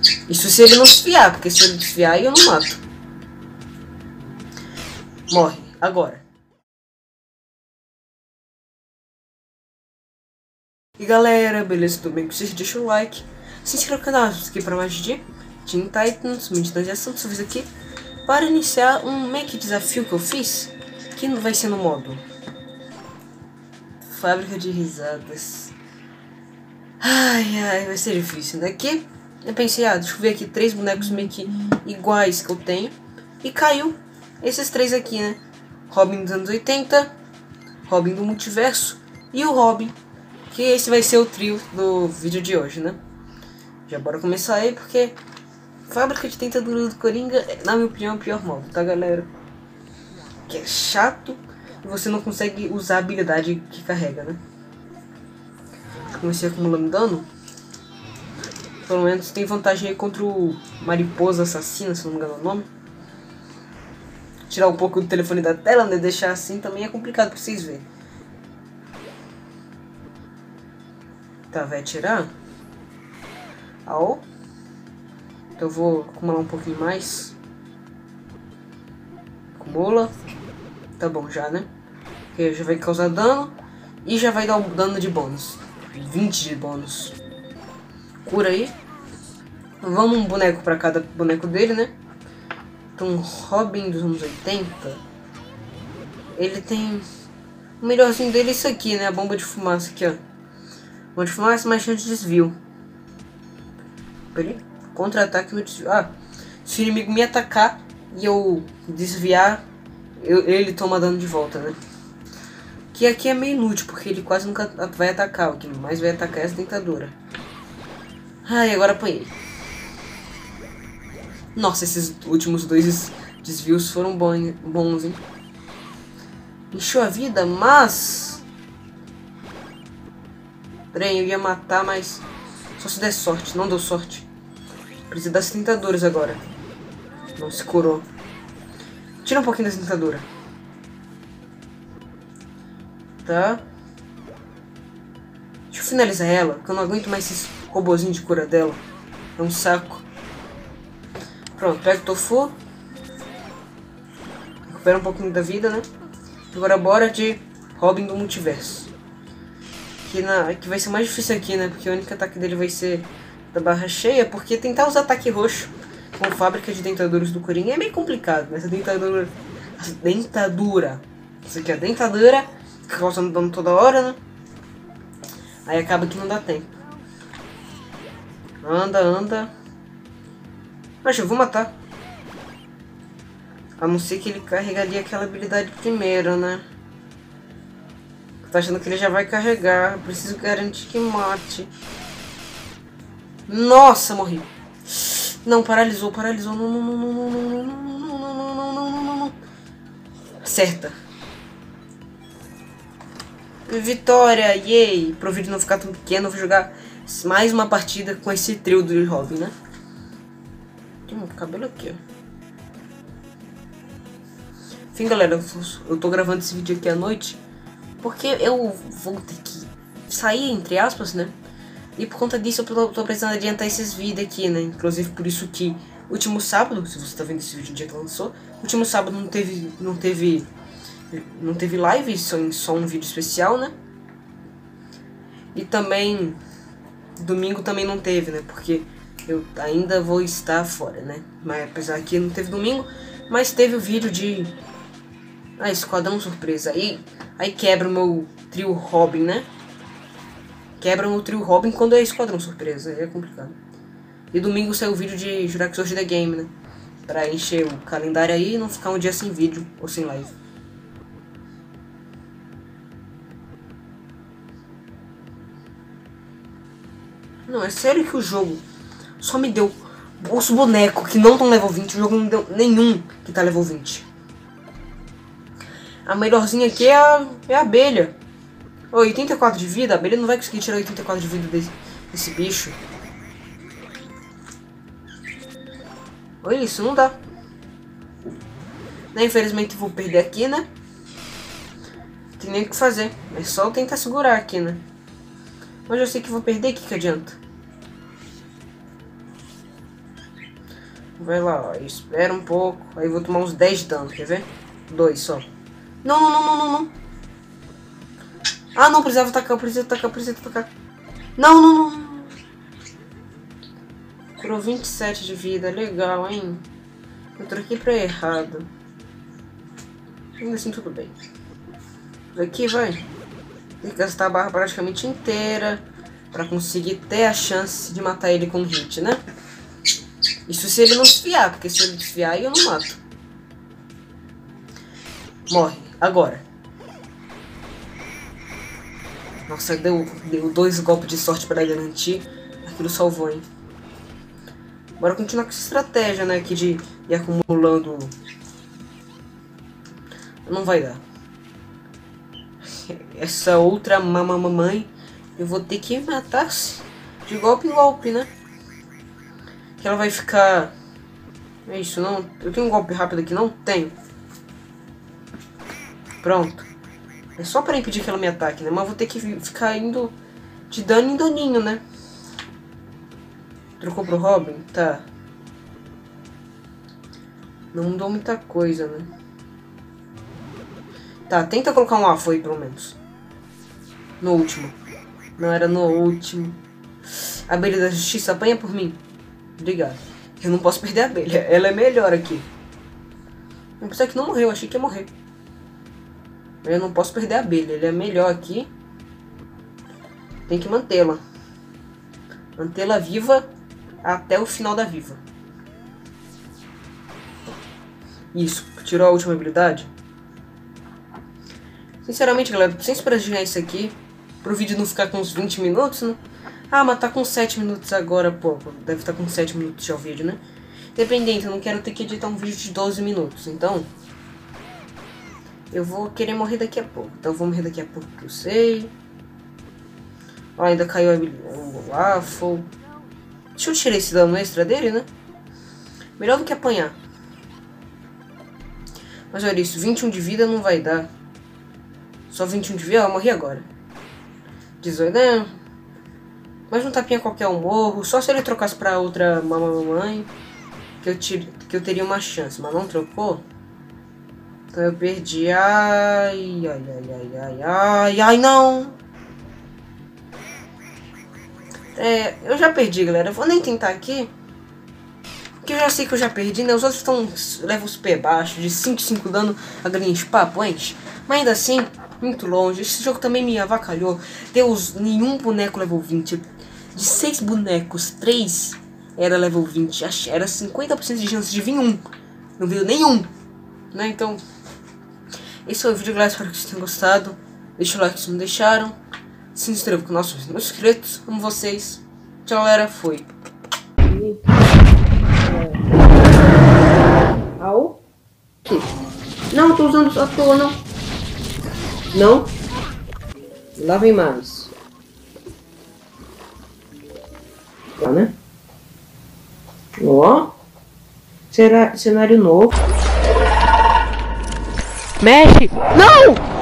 Isso se ele não desviar, porque se ele desviar eu não mato. Morre, agora. E galera, beleza? Tudo bem com vocês? Deixa o like. Se inscreva no canal, se inscreva para mais de Teen Titans, Minions de Ação. Eu fiz aqui para iniciar um meio que desafio que eu fiz, que vai ser no modo Fábrica de Risadas. Ai, vai ser difícil, né? Que eu pensei, deixa eu ver aqui 3 bonecos meio que iguais que eu tenho. E caiu esses 3 aqui, né? Robin dos anos 80, Robin do Multiverso e o Robin, que esse vai ser o trio do vídeo de hoje, né? Já bora começar aí, porque Fábrica de Tentadura do Coringa é, na minha opinião, o pior modo, tá galera? Que é chato e você não consegue usar a habilidade que carrega, né? Comecei acumulando dano. Pelo menos tem vantagem aí contra o Mariposa Assassina, se não me engano o nome. Tirar um pouco do telefone da tela, né? Deixar assim também é complicado pra vocês verem. Tá, vai atirar. Então eu vou acumular um pouquinho mais. Acumula. Tá bom já, né? Porque já vai causar dano. E já vai dar um dano de bônus. 20 de bônus. Cura aí. Vamos um boneco pra cada boneco dele, né? Então, Robin dos anos 80. Ele tem... O melhorzinho dele é isso aqui, né? A bomba de fumaça aqui, ó. Bomba de fumaça, mais chance de desvio. Ele contra-ataque no desvio. Se o inimigo me atacar e eu desviar, ele toma dano de volta, né? Que aqui é meio inútil, porque ele quase nunca vai atacar. O que mais vai atacar é essa dentadura. Agora apanhei. Nossa, esses últimos 2 desvios foram bons, hein? Encheu a vida, mas... Peraí, eu ia matar, mas... Só se der sorte, não deu sorte. Precisa das tentadoras agora. Não se curou. Tira um pouquinho da tentadura. Tá. Deixa eu finalizar ela, porque eu não aguento mais esses robozinhos de cura dela. É um saco. Pronto, pega o tofu. Recupera um pouquinho da vida, né? Agora bora de Robin do Multiverso. Que vai ser mais difícil aqui, né? Porque o único ataque dele vai ser da barra cheia. Porque tentar usar ataque roxo com Fábrica de Dentaduras do Coringa é meio complicado. Mas a dentadura... Isso aqui é a dentadura. Fica causando dano toda hora, né? Aí acaba que não dá tempo. Anda. Mas eu vou matar. A não ser que ele carregaria aquela habilidade primeiro, né? Tô achando que ele já vai carregar. Preciso garantir que mate. Nossa, morri. Não, paralisou. Não. Acerta. Vitória, yay! Pro vídeo não ficar tão pequeno, eu vou jogar mais uma partida com esse trio do Robin, né? Tem um cabelo aqui, ó. Enfim, galera, eu tô gravando esse vídeo aqui à noite porque eu vou ter que sair, entre aspas, né? E por conta disso eu tô precisando adiantar esses vídeos aqui, né? Inclusive por isso que último sábado, se você tá vendo esse vídeo no dia que lançou, último sábado não teve live, só um vídeo especial, né? E também domingo também não teve, né? Porque eu ainda vou estar fora, né? Mas apesar que não teve domingo, mas teve o vídeo de Esquadrão Surpresa. Aí quebra o meu trio Robin, né? Quebra o trio Robin quando é Esquadrão Surpresa, é complicado. E domingo saiu o vídeo de Jurassic World The Game, né? Pra encher o calendário aí e não ficar um dia sem vídeo ou sem live. Não, é sério que o jogo só me deu os bonecos que não estão level 20. O jogo não deu nenhum que tá level 20. A melhorzinha aqui é a abelha. 84 de vida. A abelha não vai conseguir tirar 84 de vida desse bicho. Olha isso, não dá. Infelizmente vou perder aqui, né? Tem nem o que fazer. É só tentar segurar aqui, né? Mas eu sei que vou perder, o que adianta? Vai lá, ó. Espera um pouco. Aí eu vou tomar uns 10 de dano, quer ver? 2 só. Não, não, não, não, não, não. Ah, não, precisava atacar, precisa atacar. Não, não, não. Curou 27 de vida, legal, hein? Eu troquei pra errado. Ainda assim, tudo bem. Daqui, vai. Tem que gastar a barra praticamente inteira pra conseguir ter a chance de matar ele com hit, né? Isso se ele não desviar, porque se ele desviar, aí eu não mato. Morre, agora. Nossa, deu 2 golpes de sorte pra garantir. Aquilo salvou, hein? Bora continuar com essa estratégia, né? Aqui de ir acumulando. Não vai dar. Essa outra mamãe eu vou ter que matar de golpe em golpe, né? Que ela vai ficar... É isso, não? Eu tenho um golpe rápido aqui? Não tenho. Pronto. É só para impedir que ela me ataque, né? Mas vou ter que ficar indo de dano em daninho, né? Trocou pro Robin? Tá. Não mudou muita coisa, né? Tá, tenta colocar um AFO aí, pelo menos. No último. Não, era no último. A abelha da justiça apanha por mim. Obrigado. Eu não posso perder a abelha. Ela é melhor aqui. Eu pensei que não morreu. Achei que ia morrer. Eu não posso perder a abelha. Ele é melhor aqui. Tem que mantê-la. Mantê-la viva até o final da viva. Isso. Tirou a última habilidade. Sinceramente, galera, sem esperar ganhar isso aqui, pro vídeo não ficar com uns 20 minutos, né? Ah, mas tá com 7 minutos agora, pô. Deve estar com 7 minutos já o vídeo, né? Dependente, eu não quero ter que editar um vídeo de 12 minutos, então... Eu vou querer morrer daqui a pouco. Então eu vou morrer daqui a pouco, que eu sei. Ó, ainda caiu o Waffle. Deixa eu tirar esse dano extra dele, né? Melhor do que apanhar. Mas olha isso, 21 de vida não vai dar. Só 21 de vida, eu morri agora. 18, né? Mas um tapinha qualquer eu morro. Só se ele trocasse pra outra mamãe que eu teria uma chance. Mas não trocou. Então eu perdi. Ai, não. Eu já perdi, galera. Eu vou nem tentar aqui. Porque eu já sei que eu já perdi, né? Os outros estão level super baixo, de 5 dano a galinha de papo, enche. Mas ainda assim, muito longe. Esse jogo também me avacalhou. Deu nenhum boneco level 20. De 6 bonecos, 3 era level 20. Era 50% de chance de vir um. Não veio nenhum. Né? Então, esse foi o vídeo, galera. Espero que vocês tenham gostado. Deixa o like se não deixaram. Se inscreva com nossos inscritos. Amo vocês. Tchau, galera. Fui. Au? Não, tô usando à toa, não. Não. Lá vem mais. Tá, né? Ó. Será cenário novo. Mexe! Não!